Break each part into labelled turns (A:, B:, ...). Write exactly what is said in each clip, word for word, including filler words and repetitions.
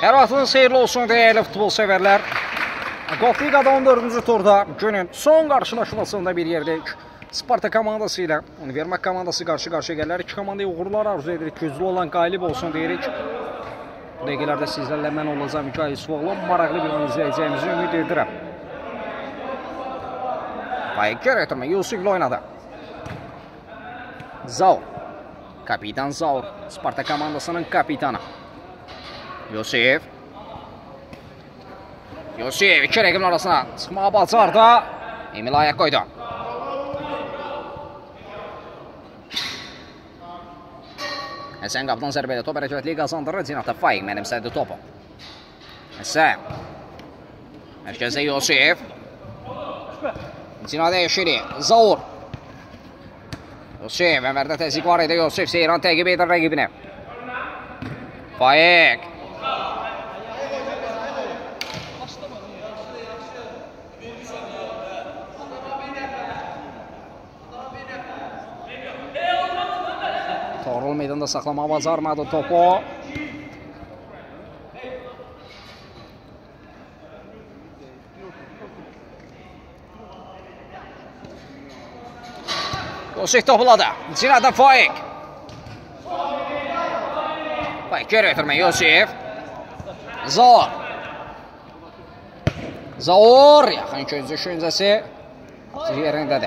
A: Hər vaxtınız xeyirli olsun dəyərli futbol sevərlər. Golf Ligada on dördüncü turda günün son qarşılaşmasında bir yerdəyik. Sparta komandası ilə Univermaq komandası qarşı-qarşıya gəlirlər. İki komandaya uğurlar arzu edirik. Güclü olan qalib olsun deyirik. Bu dəqiqələrdə sizlərlə mən olacağım Mikail Suoğlu. Maraqlı bir oyun izləyəcəyimizi ümid edirəm. Faik ötürmə Yusiflə oynadı. Zaur. Kapitan Zaur. Sparta komandasının kapitanı. Yusif. Yusif iki rəqimin arasına çıxmağa bacardı. Emil ayaq qoydu. Həsən qapıdan zərbəyə top hərəkətliyi qazandırır. Zinata Faik mənimsədi topu. Həsən. Mərkəzdə Yusif. Zinata Eşiri. Zaur. Yusif. Əmərdə təzik var idi. Yusif Seyran təqib edir rəqibini. Faik. Torul meydanda saxlamağa bacarmadı topu. Yusif topuladı. Zinata Faik. Faik geri ötürmə Yusif. Zaur. Zaur. Yaxın göz düşüncəsi yerindədir.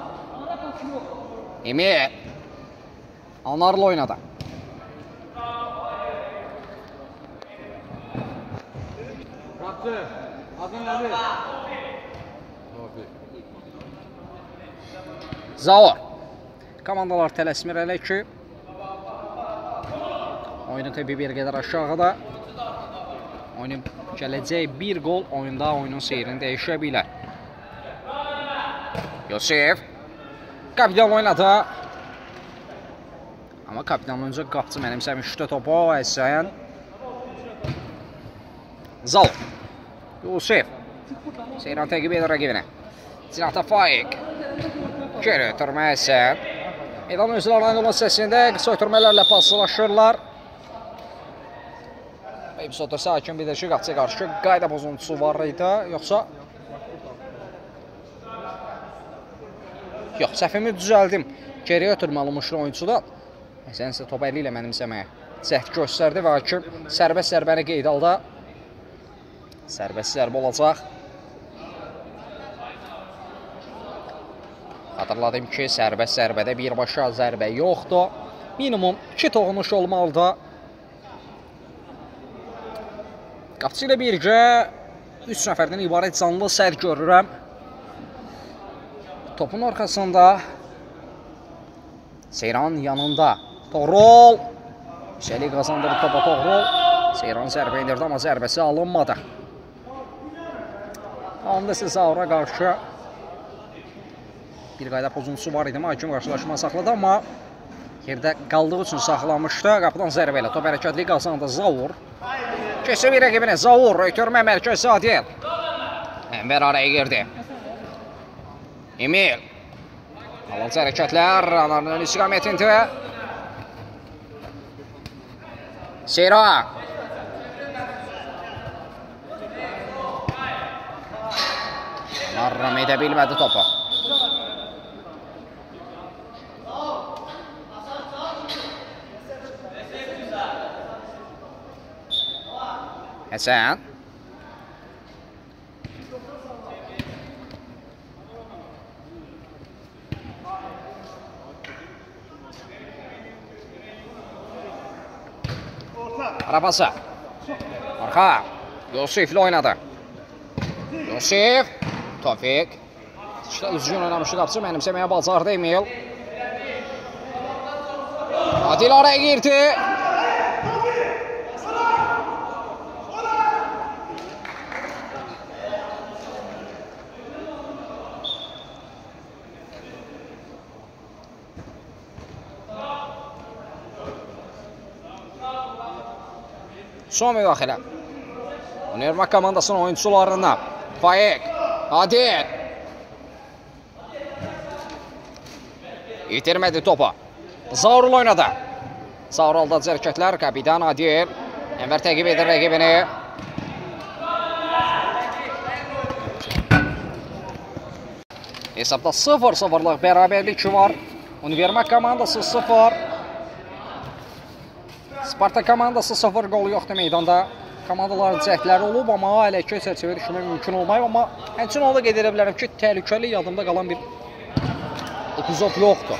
A: Emil. Anarlı oynadı. Zaur. Komandalar tələsmir elə ki, oyunun təbii bir qədər aşağıda. Oyunun gələcək bir qol oyunda oyunun seyrini dəyişə bilər. Yusif. Kapitan oynadı. Amma kapitanın öncə qapçı mənimsəmişdi topu. Həsən. Zaur. Yusif. Seyran təqib edir rəqibini. Zinata Faik. Geri ötürmə Həsən. Meydan özlərinin ayrılması səsində qısa ötürmələrlə paslaşırlar. Episodda sakin bir də ki, qapçıya qarşı qayda pozuntusu var idi. Yoxsa... Yox, səhvimi düzəldim. Geri ötürməli olmuşdur oyuncudan. Həsən isə top əli ilə mənimsəməyə cəhd göstərdi və hakim sərbəst zərbəni qeyd aldı. Sərbəst zərbə olacaq. Xatırladım ki, sərbəst zərbədə birbaşa zərbə yoxdur. Minimum iki toxunuş olmalıdır. Qapçı ilə birgə üç nəfərdən ibarət canlı sər görürəm. Topun arxasında Seyran yanında. Torol. Yüksəlik qazandırıb topa Torol. Seyran zərbə indirdi, amma zərbəsi alınmadı. Anda isə Zaura qarşı bir qayda pozuntusu var idi. Hakim qarşılaşma saxladı, amma yerdə qaldığı üçün saxlamışdı. Qapıdan zərbə ilə top hərəkətliyi qazandı Zaur. Keçir bir rəqibini Zaur. Ötürmə mərkəzi Adil. Ənvər araya girdi. Emil. Alıncı hərəkətlər. Anarının istiqamətində. Seyran. Narram edə bilmədi topu. Həsən. Arabası. Arxa. Yusiflə oynadı. Yusif. Tofik. Üzgün oynamışdı qapçı. Mənimsəməyə bacardı Emil. Adil araya girdi. Son müdaxilə. Univermaq komandasının oyuncularından Faik, Adil. İtirmədi topu. Zaurul oynadı. Zaur aldadıcı hərəkətlər. Kapitan Adil. Ənvər təqib edir rəqibini. Hesabda sıfır sıfırlıq bərabərlik var. Univermaq komandası sıfır. Spartak komandası sıfır qolu yoxdur meydanda. Komandaların cəhdləri olub, amma hələ ki çərçivə düşmək mümkün olmayıb. Amma həmçinin onu da qeyd edə bilərəm ki, təhlükəli yadımda qalan bir epizod yoxdur.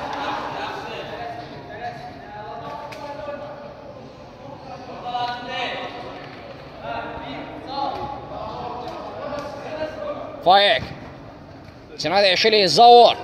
A: Faik. İçinə dəyişilik Zaur.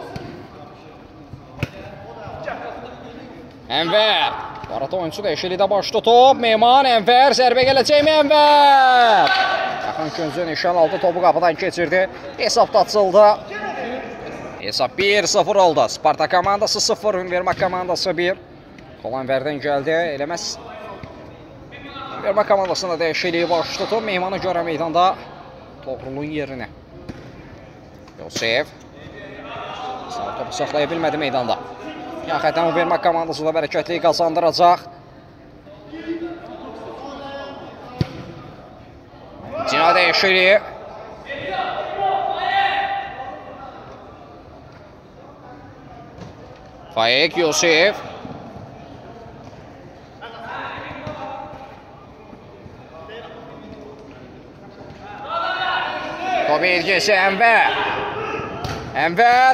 A: Ənvər. Bu arada oyuncu dəyişiklikdə baş tutub. Mehman, Ənvər. Zərbə gələcəkmi Ənvər? Yaxın Küncü nişan aldı. Topu qapıdan keçirdi. Hesabda açıldı. Hesab bir sıfır oldu. Spartak komandası sıfır. Univermaq komandası bir. Qol Ənvərdən gəldi. Eləməz. Univermaq komandasında dəyişikliyi baş tutub. Mehmanı görə meydanda Toğrulun yerinə. Yosif. Sağ topu saxlaya bilmədi meydanda. Yaxətən Univermaq komandası da bərəkətliyi qazandıracaq. Cina dəyişikliyi. Faik, Yosif. Top ilgisi Ənvər. Ənvər.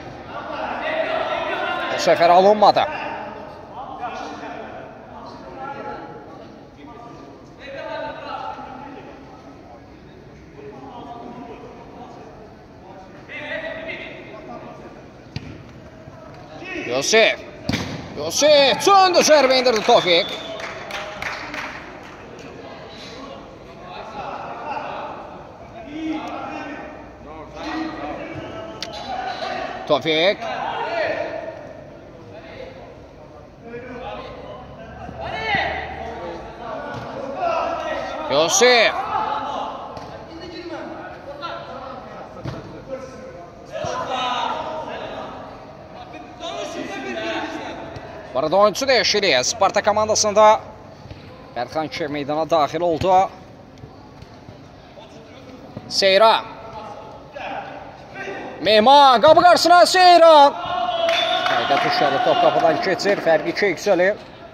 A: Bu səfər alınmadı. Yosif. Yosif. Söndü zərbə indirdi Tofik. Tofik. Yosif. Bu arada oyuncu dəyişikliyi. Spartak komandasında Bərxan ki meydana daxil oldu. Seyran. Mehman qapı qarşısına Seyran. Qayda tuşladı, top qapıdan keçir. Fərqi iki yüksəlir.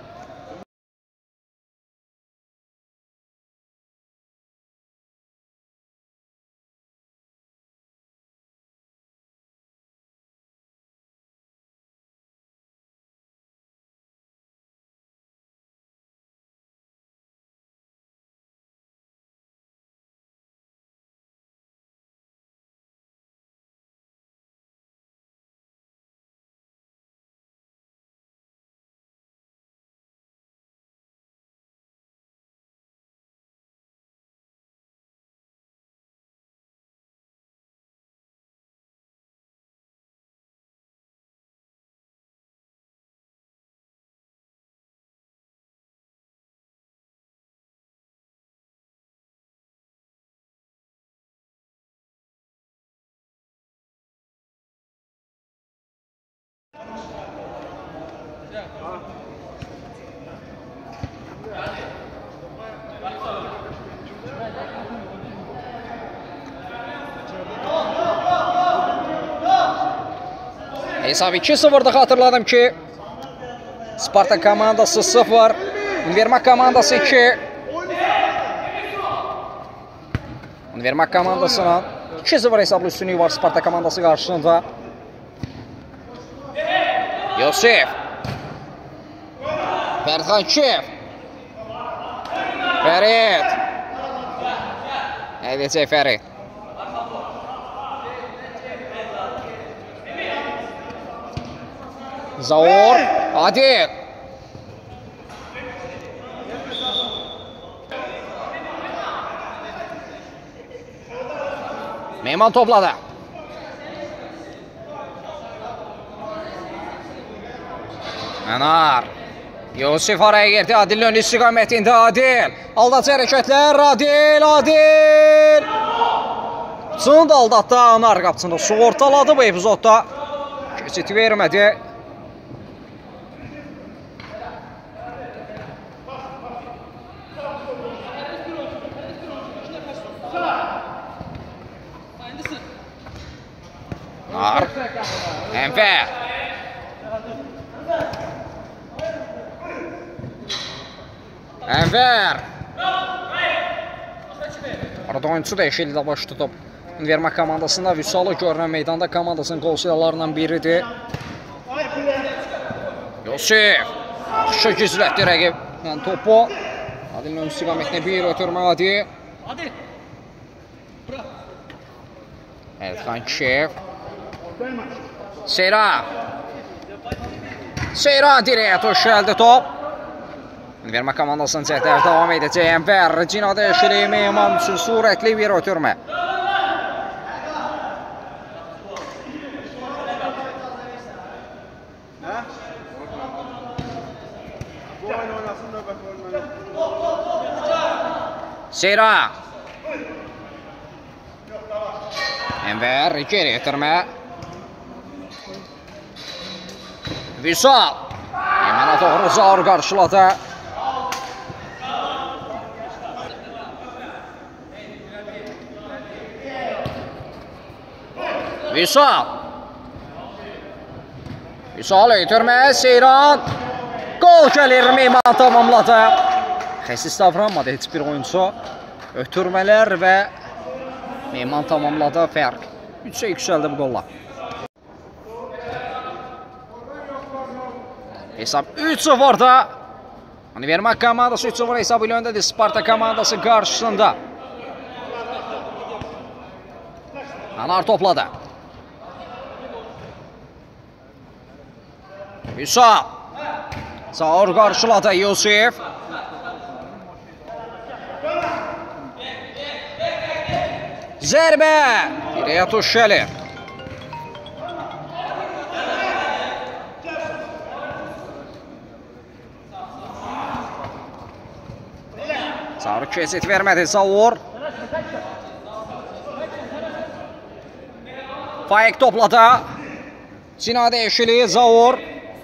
A: Hesab iki sıfırda hatırladım ki Spartak komandası sıfır, Univermaq komandası iki. Univermaq komandasının iki sıfır hesablı üstünlüğü var Spartak komandası qarşısında. Yosif. Bərxançev. Fərid. Edəcək Fərid. Zaur. Adil. Mehman topladı. Mənar. Yosif araya girdi. Adilin ön istiqamətində Adil. Aldaç hərəkətlər. Adil. Adil. Çın da aldatdı. Anar qapısında su ortaladı bu epizodda. Keçid vermədi. Enver. Enver. Arada oyuncu dəyişikliklə baş tutub. Vermək komandasında Vüsalı görünən meydanda komandasının qol silahlarından biridir. Yusif. Yaxşı gizlətdi rəqib. Yəni topu. Adilin ön istiqamətində bir ötürmə Adi. Evet, Xankişev. Seyra. Seyra direğe toş gəldi top. Vermə komandasının cəhdləri davam edəcək. Enver. Cina dəyişikliyi Mehman üçün sürətli bir ötürmə. Seyra. Enver geri ötürmə. Vüsal. Hemen doğru Zaur qarşıladı. Vüsal. Vüsal ötürmə. Seyran. Gol gəlir, Mehman tamamladı. Xəsis davranmadı heç bir oyuncu. Ötürmələr və Mehman tamamladı, fərq üçə yüksəldi bu qolla. Hesab üç sıfırda. Vermək komandası üç sıfır hesabı ilə öndədir Sparta komandası qarşısında. Anar topladı. Vüsal. Zaur qarşıladı Yusif. Zərbə. Direğe tuş gəlir. Zaur kesit vermədi. Zaur. Faik topladı. Cina dəyişikliyi Zaur.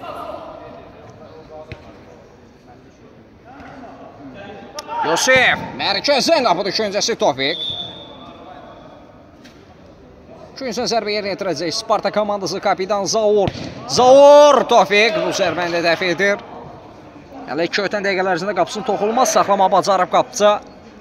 A: Yusif. Mərkəzdən qapı düşüncəsi Tofik. Üçüncü zərbə yerinə yetirəcək Sparta komandası kapitan Zaur. Zaur Tofik bu zərbəni dəf edir. Hələ iki ötən dəqiqələr ərzində qapısını toxulmaz saxlama bacarıb qapıcı.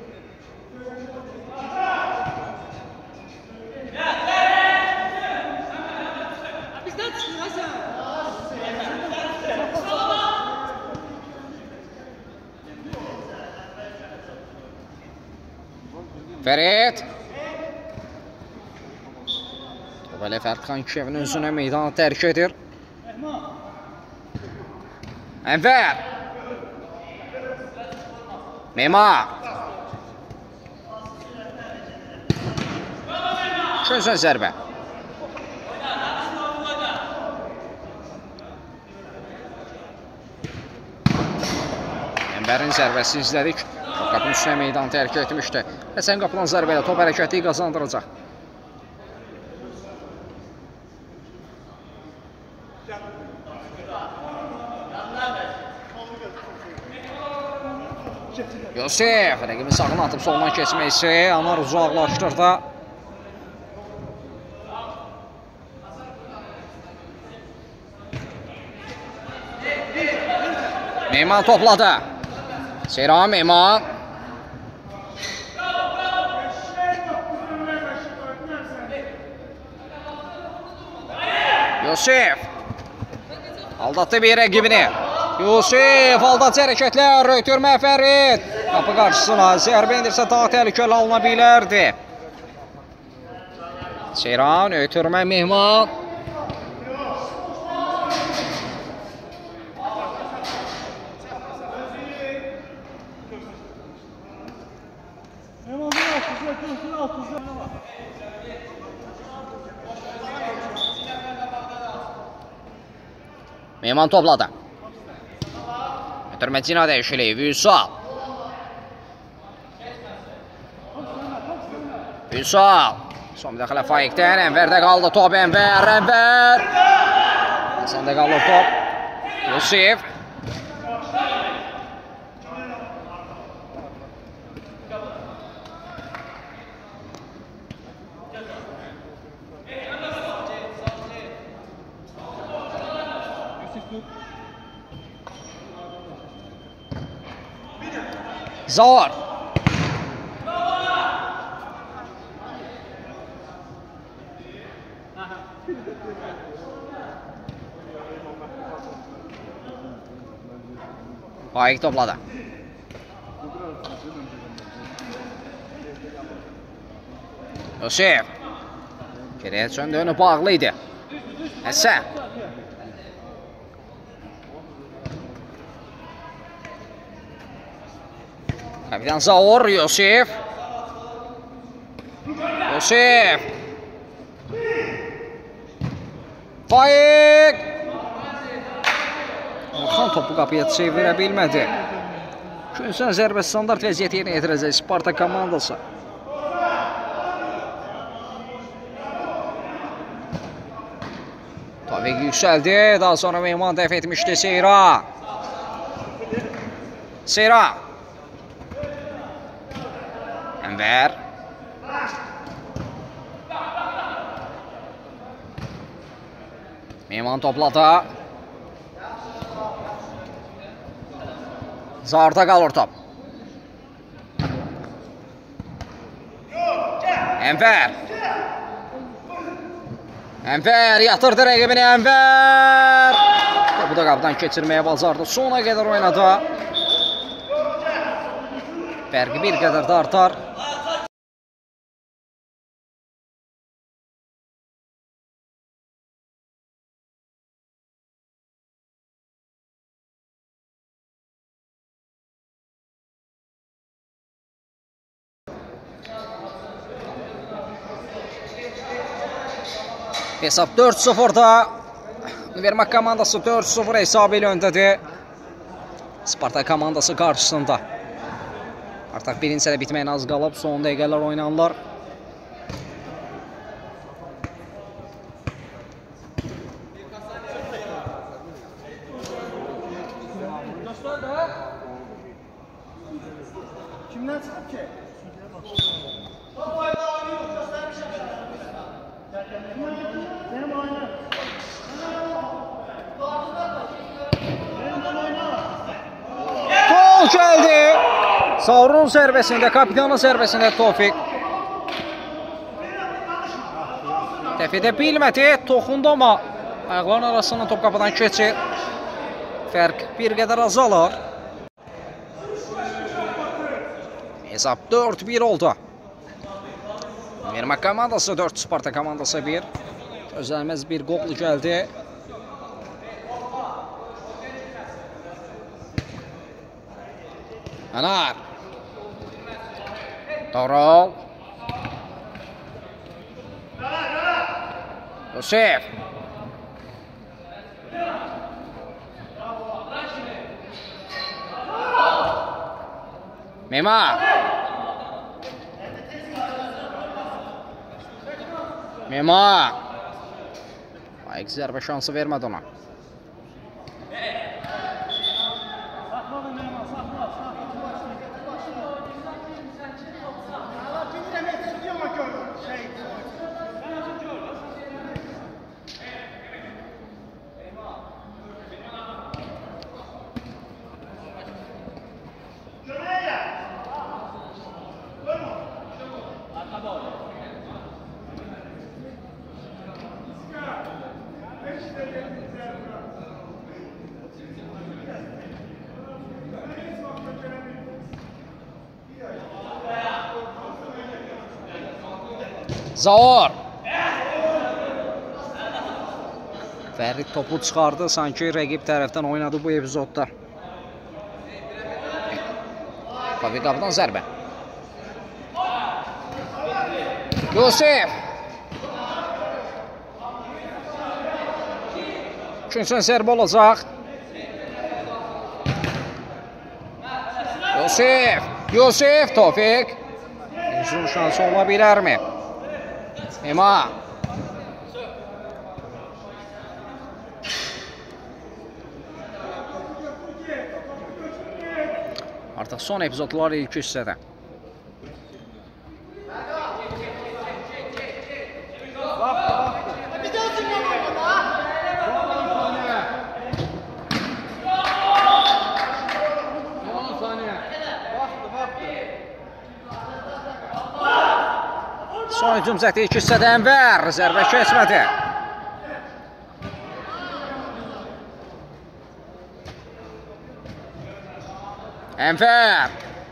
A: Ferit. Belə Fərid Xankişevin özünə meydanı tərk edir. Enver. Mehman. Üçüncü zərbə. Enverin zərbəsi izlədik. Qapının üstünə meydanı tərk etmişdi. Həsən qapılan zərbələ top hərəkəti qazandıracaq. Yusif, rəqibin sağına atıb soldan keçməksə, Anar uzaqlaşdırdı. Mehman topladı. Seyran Mehman. Yusif. Aldatdı bir rəqibini. Yusif, aldatıcı hərəkətlər, ötürmə Fərid. Qapı qarşısına zərbə indirsə daha təhlükəli alına bilərdi. Seyran, ötürmə Mehman. Mehman topladı. Ötürmə Cina dəyişikliyi, Vüsal. Vüsal. Son müdaxilə Faikdən, Enverdə qaldı top, Enver, Enver. Həsəndə qalır top. Yusif. Zaur. Faik topladı. Yusif. Geriye döndü, önü bağlıydı. Həsən. Kapitan Zaur, Yusif. Yusif. Faik. Orxan topu qapıya çevirə bilmədi. Günsən zərbə standart vəziyyəti yerinə yetirəcək Spartak komandası. Tabii yüksəldi. Daha sonra Mehman dəf etmişdi Seyra. Seyra. Ənvər. Mehman topladı. Zaur'da qalır top. Ənvər. Ənvər yatırdı rəqibini, Ənvər. Bu da qapıdan keçirməyə bacardı. Sona qədər oynadı. Fərqi bir qədər də artar. Hesab dörd sıfırda. Vermək komandası dörd sıfır hesabı ilə öndədir. Spartak komandası qarşısında. Artıq birinci sədə bitməyin az qalıb. Son dəqiqələr oynanırlar.
B: Kimdən çıxıb ki? Benim oyna.
A: Gol gəldi. Zaur'un zərbəsində, kapitanın zərbəsində Tofiq. Dəf edə bilmədi, toxundu amma ayaqların arasından top qapıdan keçir. Fərq bir qədər azalır. Hesab dörd bir oldu. Vermək komandası dörd, Spartak komandası bir. Gözlənməz bir qol gəldi. Anar. Doğru. Yusif. Mehman. Mehman. Faik zərbə şansı vermədi ona. Zaur. Fərid topu çıxardı, sanki rəqib tərəfdən oynadı bu epizodda. Tabii qapıdan zərbə. Yusif. Üçüncü zərbə olacaq. Yusif. Yusif, Tofiq. Uzun şansı ola bilərmi? Ema. Artıq son epizodlar ilk hissədə. Son hücum zəti iki hissədə Ənvər. Zərbə keçmədi. Ənvər.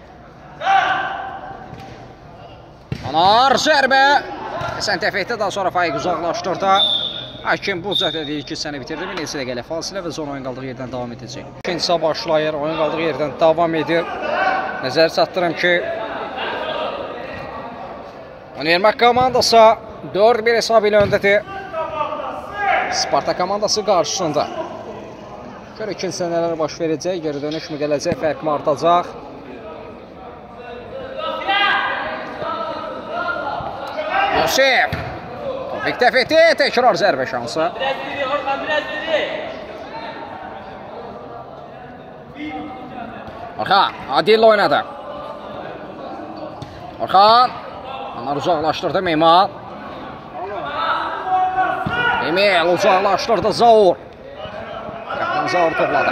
A: Anar zərbə. Həsən təfəkdə daha sonra Faiq uzaqlaşdırdı. Hakim bu zətədiyi iki hissəni bitirdi. Bir neçə dəqiqələ fasilə və sonra oyun qaldığı yerdən davam edəcək. İkincisi başlayır. Oyun qaldığı yerdən davam edir. Nəzər çatdırım ki, Univermaq komandası dörd bir hesabı ilə öndədir. Spartak komandası qarşısında. Gör ikincisi nələr baş verəcək, geri dönüş mü gələcək, fərq mi artacaq? Yusif. Topik təfəkdi, təkrar zərbə şansı. Orxan, Adil oynadı. Orxan. Onlar uzaqlaşdırdı Memal. Emil uzaqlaşdırdı Zaur. Qaptan Zaur topladı.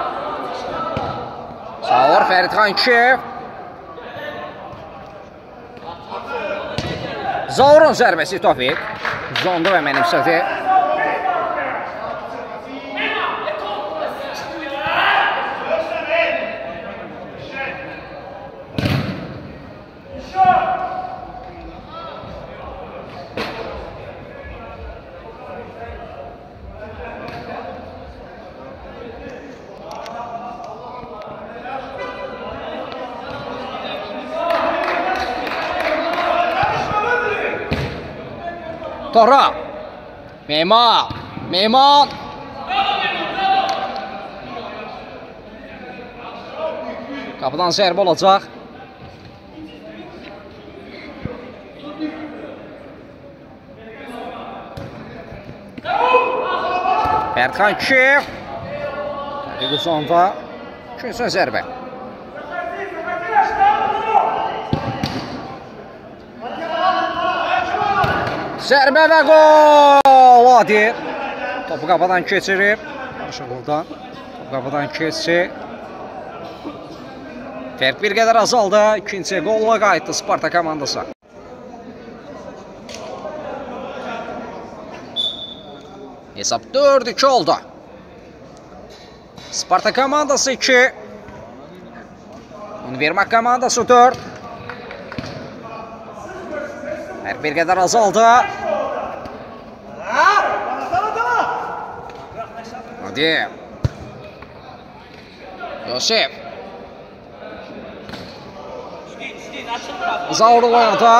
A: Zaur, Fəridxan Kiyev. Zaurun zərbəsi Tofik. Zondu və mənimsədi. Tora. Memal. Memal. Qapıdan zərbə olacaq. Fəridxan Kiyev. Təbii uzanda. Üçüncü zərbə. Zərbə və qol! Adil. Topu qapadan keçirir. Qarşılıqdan. Topu qapadan keçir. Fərq bir qədər azaldı. İkinci qolla qayıtdı Spartak komandası. Hesab dörd iki oldu. Spartak komandası iki. Univermaq komandası dörd. Fərq bir qədər azaldı. Hadi. Yusif. Zaur oynadı.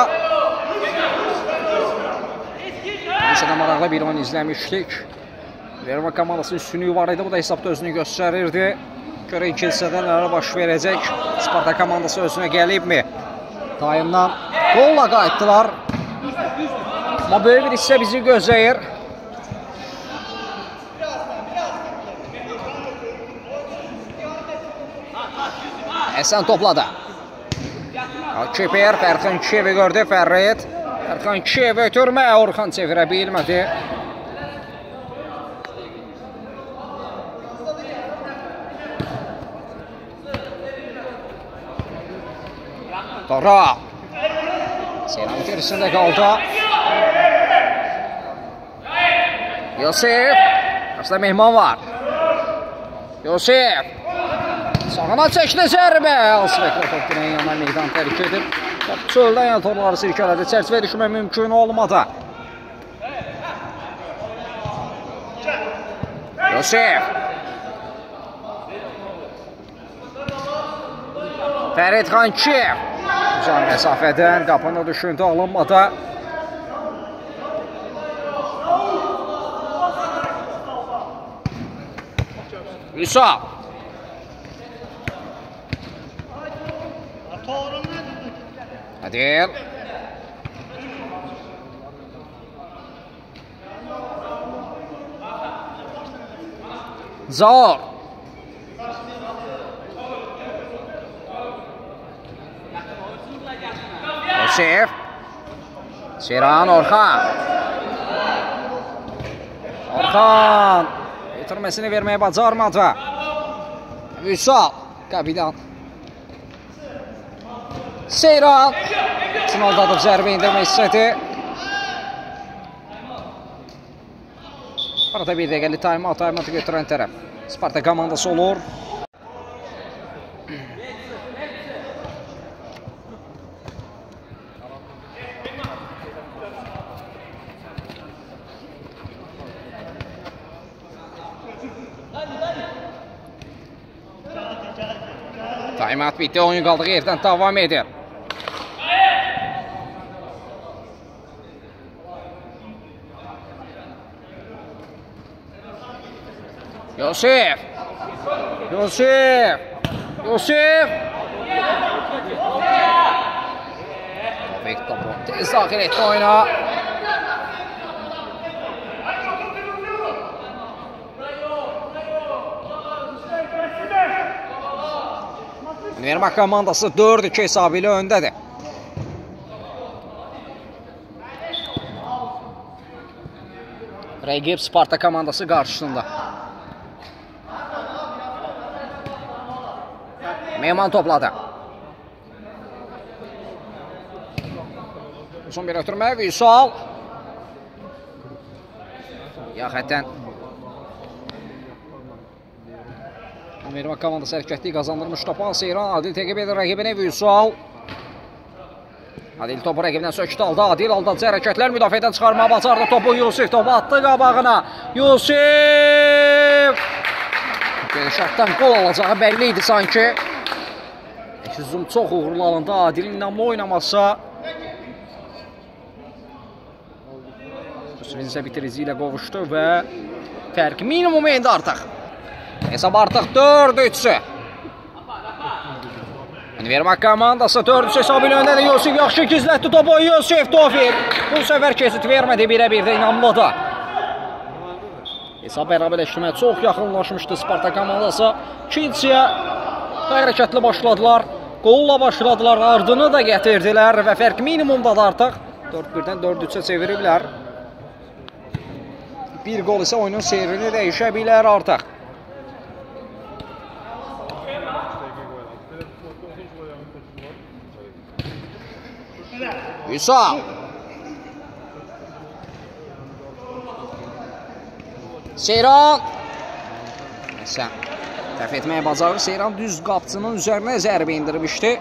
A: Məsələ maraqlı bir oyun izləmişdik. Univermaq komandası üstünlüyü var idi. Bu da hesabda özünü göstərirdi. Görə iki hissədə nələr baş verəcək. Spartak komandası özünə gəlibmi? Dayımdan qolla qayıtdılar. Amma böyük bir hissə bizi gözləyir. Həsən topladı. Kiper, Fərxan Kiyevi gördü, Fərrid. Fərxan Kiyevi ötürmə, Orxan çevirə bilmədi. Tora. Seyran gerisində qaldı. Yusif. Qarşıda Mehman var. Yusif. Sağına çəkdi zərbə. Asveklə topduğunun yanına meydan tərk edib. Top çöldən yan torları sirkələdi. Çərçivə düşmə mümkün olmadı. Yusif. Fəridxan Kiyev. Uzaq məsafədən qapını düşündü, alınmadı. Yusuf. Adil. Zaur. Yusif. Seyran Orxan. Orxan. Bitirməsini verməyə bacarmadı. Vüsal. Kapitan. Seyran finalda da zərbə indirmək istədi. Arada bir dəqiqəli time-out, time-out'u götürən tərəf Spartak komandası olur. Time-out bitti, oyun qaldığı yerdən davam edir. Yusif! Yusif! Yusif! Tofik topu tez daxil etdi oyuna. Vermək komandası dörd iki hesabı ilə öndədir. Rəqib Spartak komandası qarşısında. Mehman topladı. Uzun bir ötürmə, Vüsal. Yaxətən Vermək komandası hərəkətliyi qazandırmış topan Seyran. Adil təqib edir rəqibini, Vüsal. Adil topu rəqibindən sökdü aldı. Adil aldadıcı hərəkətlər müdafiədən çıxarmağa bacardı. Topu Yusif topu attı qabağına. Yusif! Şərtdən qol alacağı bəlli idi sanki. Hücum çox uğurlu alanda Adilin inamlı oynaması. Yusufin isə bitirici ilə qovuşdu və fərq minimum endi artıq. Hesab artıq dörd üç. Vermək komandası dörd üç hesabı ilə öndədir. Yusif yaxşı gizlətdi topu. Yusif Tofik. Bu səfər kesit vermədi, birə-bir də inamlıdır. Hesab bərabərləşdirməyə çox yaxınlaşmışdı Spartak komandası. İkinciyə hərəkətli başladılar. Qolla başladılar, ardını da gətirdilər və fərq minimumdadır artıq. dörd birdən dörd üçə çeviriblər. Bir qol isə oyunun seyrini dəyişə bilər artıq. Vüsal. Seyran. Sən dəf etməyə bacarır. Seyran düz qapçının üzərinə zərbə indirmişdi.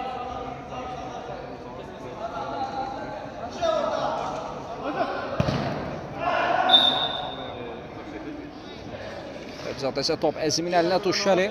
A: Zaten isə top Əzimin əlinə düşəli.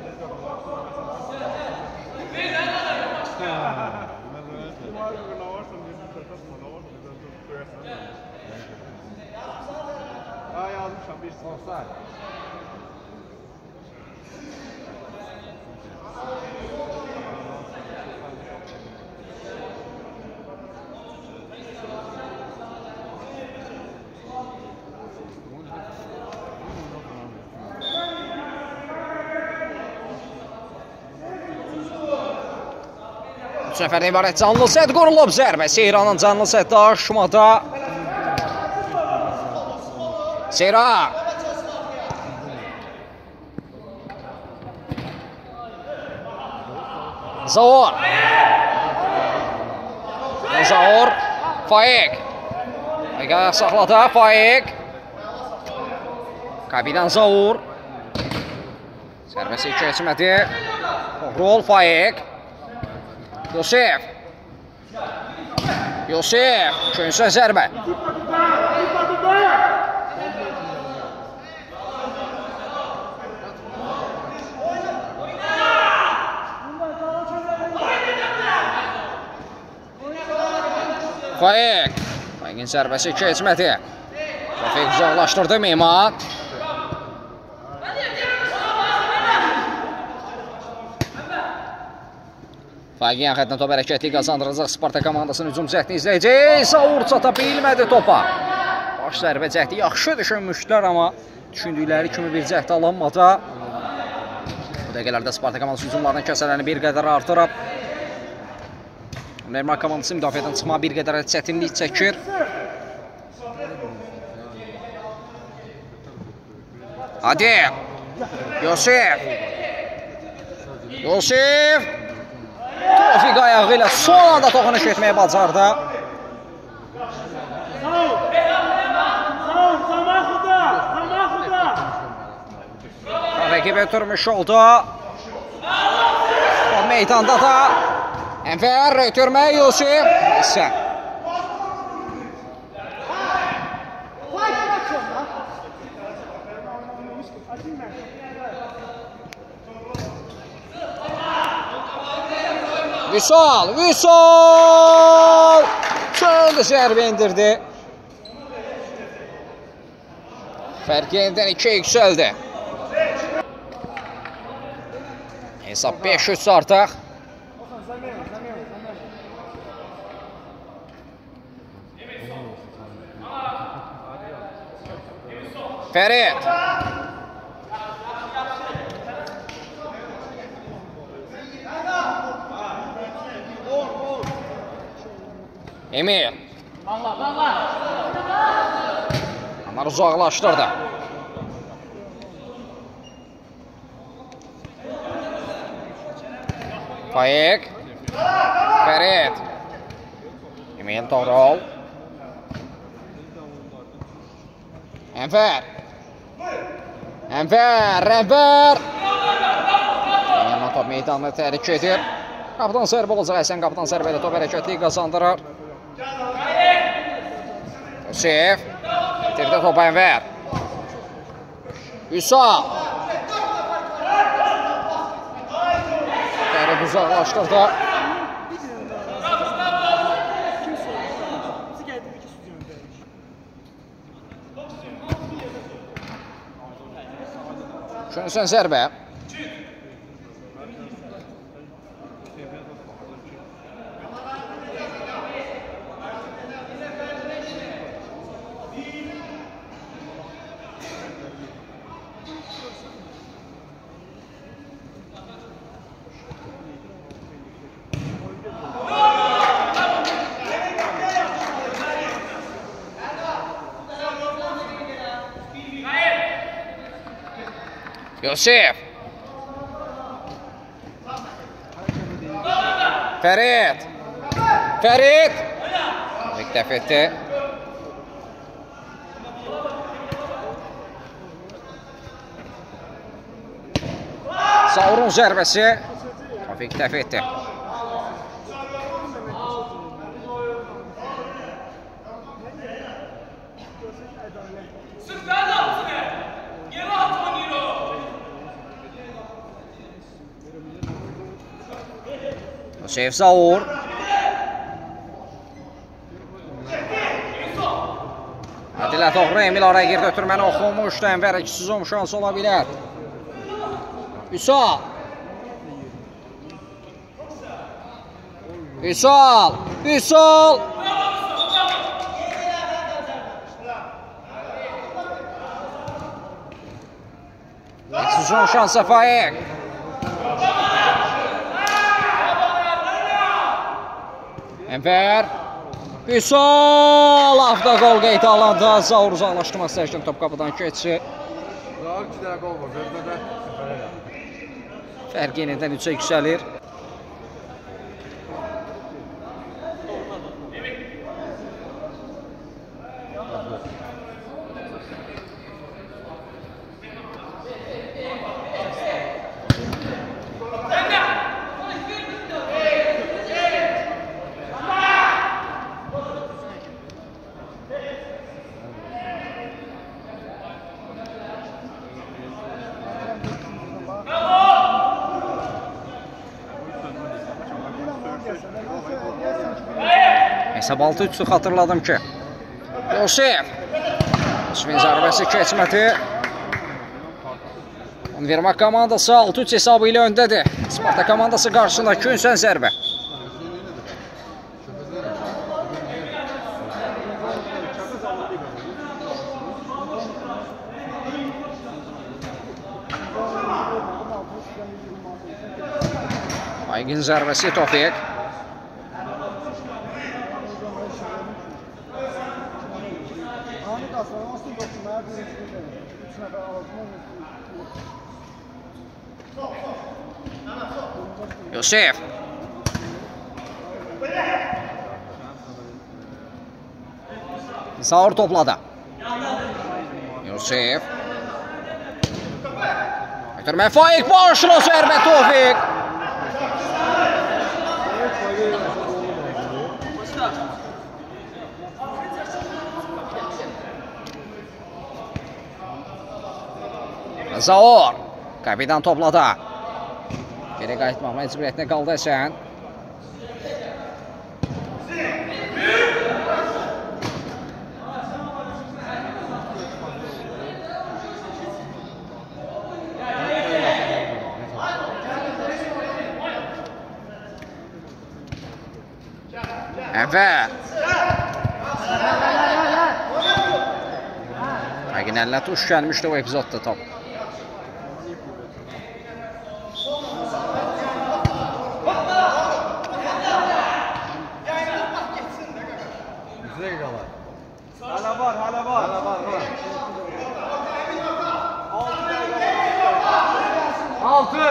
A: Bu səfərdə ibarət canlı set qurulub, zərbə Seyranın canlı seti aşmada. Seyran. Zaur. Zaur. Faik. Faikə saxladı, Faik. Kapitan Zaur. Zərbəsi keçmədi. Rol Faik. Yusif. Yusif. Üçüncü zərbə. Faik. Faikin zərbəsi keçmədi. Faik uzaqlaşdırdı Mehman. Faikin yaxətlə top hərəkətliyi qazandıracaq Spartak komandasının hücum cəhdi izləyəcək. Zaur çata bilmədi topa. Baş zərbə cəhdi yaxşı düşünmüşdülər, amma düşündükləri kimi bir cəhdi alınmadı. Bu dəqiqələrdə Spartak komandası hücumlarının kəsələrini bir qədər artırıb. Vermək komandası müdafiədən çıxmağa bir qədər çətinlik çəkir. Adil. Yusif. Yusif. Tofiq ayağı ilə son anda toxunuş etməyə bacardı. Rəqib ötürmüş oldu. O meydanda da Ənvər ötürmə Yusif. İsə. Vüsal, Vüsal! Çöldü zərbə indirdi. Fərq yenidən ikiyə yüksəldi. Hesab beş üç artıq. Fərid. Emil. Onlar uzaqlaşdırdı. Faiq. Fərid. Emil Toğrul. Ənvər. Ənvər, Ənvər. Emil top meydanını tərik edir. Qapıdan zərbə olacaq, Həsən qapıdan zərbədə top hərəkətliyi qazandırır. Yusif. Tirdə top Ənvər. Hüsam. Fərid uzaqlaşdırdı. Şunsan zərbə. Yusif. Fərid. Fərid. Dəf etdi. Saurun zərbəsi. Tofiq dəf etdi. Yusif Zaur. Adilə Toğru Emil araya girdi, ötürməni oxumuşdu. Ənvər ikisiz olmuş şansı ola bilər. Vüsal. Vüsal. Vüsal. İkisiz olmuş şansı Faiq. Ənvər. Vüsal. Avtogol qeydə alanda Zaur uzaqlaşdırmaq istəyirken top qapıdan keçsi. Fərq yenidən üçə yüksəlir. Hesab altı üçü xatırladım ki. Yusif. Yusifin zərbəsi keçmədi. Vermək komandası altı üç hesabı ilə öndədir. Sparta komandası qarşısında Künsən zərbə. Aygın zərbəsi Tofiq. Yusif. Zaur topladı. Yusif. Ötürmə Faik başına zərbə Tofiq. Zaur. Kapitan topladı. Geri qayıtmaq məcburiyyətinə qaldı Həsən. Ənvər. Həqiqin əlinə tuş gəlmişdi o epizodda top.
B: Hala var, hala var. Hala var, var. Altı.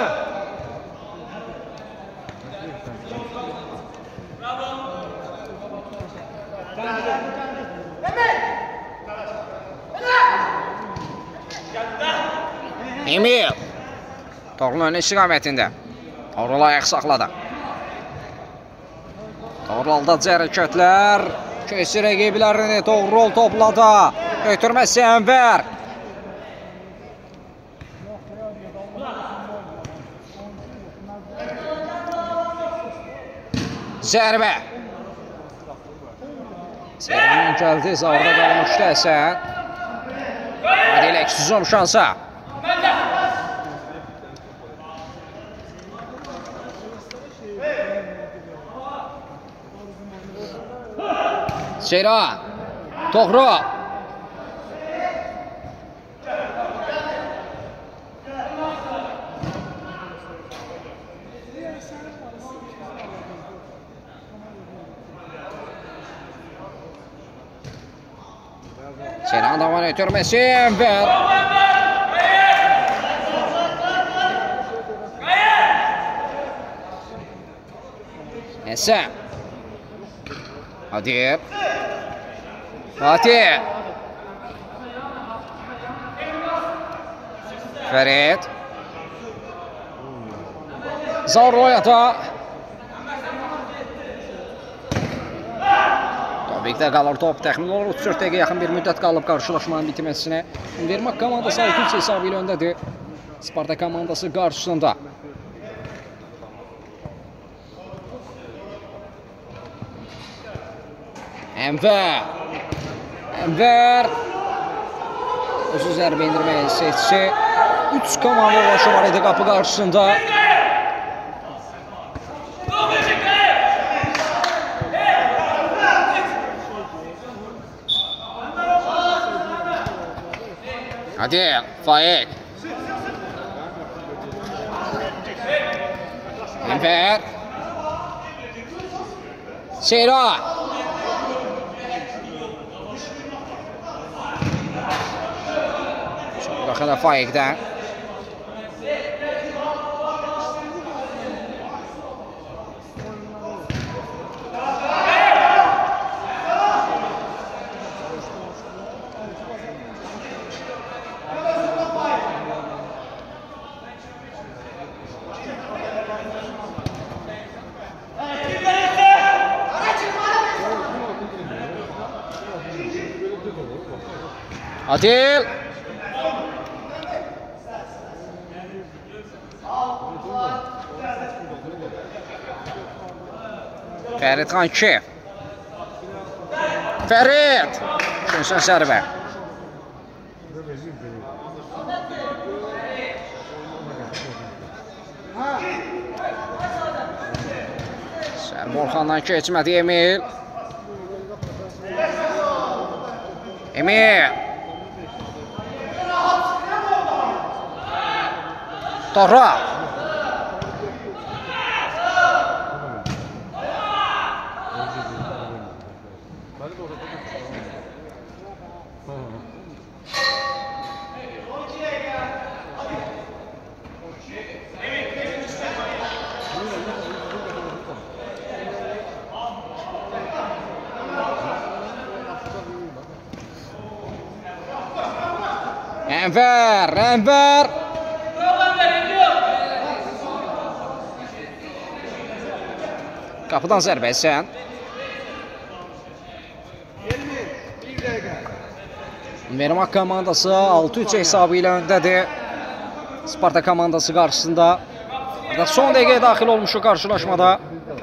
A: Emil. Toğrulun önü istiqamətində. Toğrul ayaq saxladı. Toğrulda hərəkətlər. Köçü rəqiblərini Toğrul topladı. Götürməsi Ənvər. Zərbə. Zərbə gəldi. Zavrda qalmışdı Həsən. Hadi ilə Xuzum şansa. Seyran. Toğrul. Seyran davam ettirməsi Ənvər. Həsən. Hadi. Fatih. Fərid. Zaur oyata. Topikdə qalır top. Təxmin olur otuz dörd dəqiqə yaxın bir müddət qalıb qarşılaşmanın bitməsinə. Vermək komandası altı üç hesabı ilə öndədir. Spartak komandası qarşısında. Ənvər. Ənvər. Özü zərbə indirməyi seçsi. üç komanda ulaşı var idi qapı qarşısında. Hadi Faik. Ənvər. Seyran. Baxın Faikdən. Adil. Fərid Xankif. Fərid. Üçüncü zərbə. Sərbə Orxandan keçmədi Emil. Emil. Torra. Ənvər, Ənvər. Qapıdan zərbə sən. Vermaq komandası altı üç hesabı ilə öndədir. Sparta komandası qarşısında. Son dəqiqəyə daxil olmuşuq qarşılaşmada.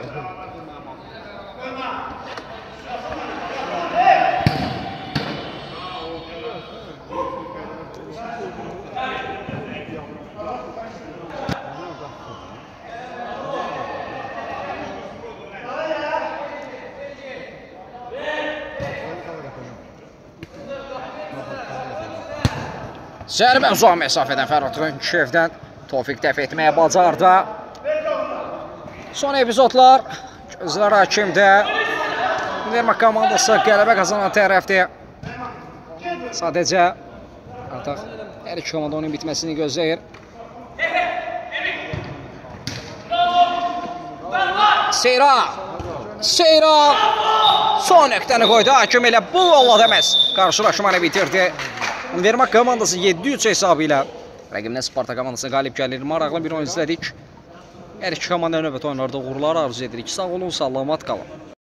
A: Zərbə uzaq məsafədən Fərhad Rönkişevdən Tofiq dəf etməyə bacardı. Son epizodlar gözlər hakimdə. Vermaq komandası qələbə qazanan tərəfdir. Sadəcə artıq hər iki komanda onun bitməsini gözləyir. Seyra Seyra son nöqtəni qoydu. Hakim elə bu yolla deməz. Qarşılaşmanı bitirdi. Vermaq komandası yeddi üç hesabı ilə rəqibinə Sparta komandası qalib gəlir. Maraqlı bir oyun izlədik. Hər iki komanda növbəti oyunlarda uğurlar arzu edirik. Sağ olun, salamat qalın.